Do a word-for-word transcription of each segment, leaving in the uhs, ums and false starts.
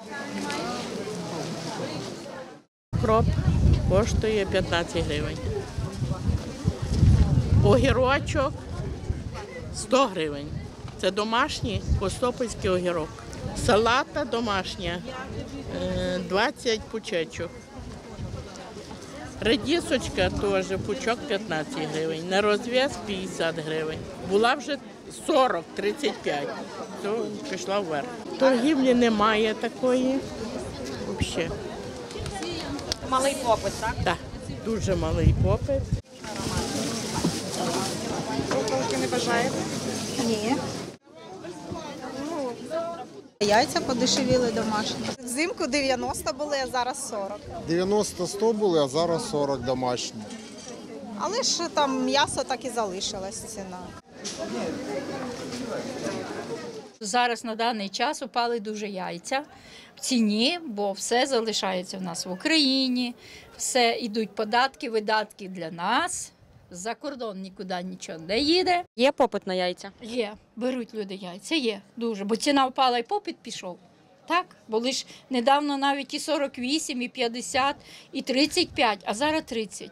Кроп коштує п'ятнадцять гривень. Огірочок сто гривень. Це домашній костопольський огірок. Салата домашня двадцять пучечок. Редісочка теж пучок п'ятнадцять гривень. На розв'яз п'ятдесят гривень. Була вже сорок - тридцять п'ять. То пішла вверх. Торгівлі немає такої. Взагалі. Малий попит, так? Так, дуже малий попит. Руколки не бажаєте? Ні. Яйця подешевіли домашні. Взимку дев'яносто були, а зараз сорок. дев'яносто - сто були, а зараз сорок домашні. Але ж там м'ясо так і залишилась ціна. Зараз на даний час упали дуже яйця в ціні, бо все залишається в нас в Україні, все йдуть податки, видатки для нас. За кордон нікуди нічого не їде. Є попит на яйця? Є, беруть люди яйця, є дуже, бо ціна впала і попит пішов. Так, були ж недавно навіть і сорок вісім, і п'ятдесят, і тридцять п'ять, а зараз тридцять.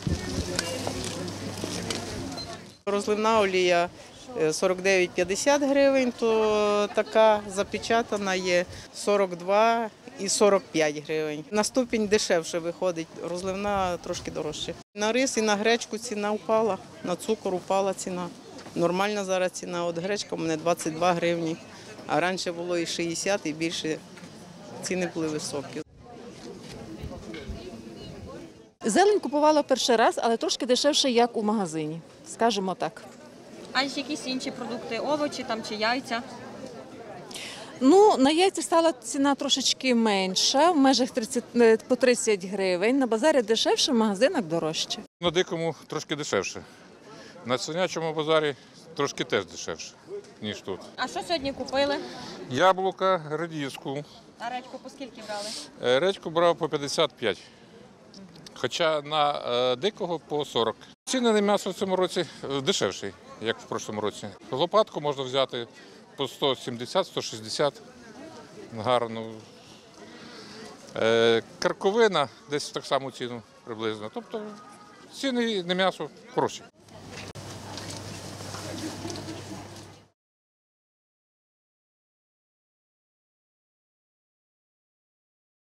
Розливна олія сорок дев'ять - п'ятдесят гривень, то така запечатана є сорок два і сорок п'ять гривень. На ступінь дешевше виходить, розливна трошки дорожче. На рис і на гречку ціна впала, на цукор впала ціна. Нормальна зараз ціна, от гречка у мене двадцять два гривні, а раніше було і шістдесят, і більше ціни були високі. Зелень купувала перший раз, але трошки дешевше, як у магазині, скажімо так. А якісь інші продукти, овочі там чи яйця? Ну, на яйця стала ціна трошечки менша, в межах тридцять, по тридцять гривень. На базарі дешевше, в магазинах дорожче. На дикому трошки дешевше. На свинячому базарі трошки теж дешевше, ніж тут. А що сьогодні купили? Яблука, редиску. А редьку по скільки брали? Е, Редьку брав по п'ятдесят п'ять, хоча на е, дикого по сорок. Ціни на м'ясо в цьому році дешевші, як в прошлому році. Лопатку можна взяти по сто сімдесят - сто шістдесят, гарну. Е, Карковина десь в так саму ціну приблизно. Тобто ціни на м'ясо хороші.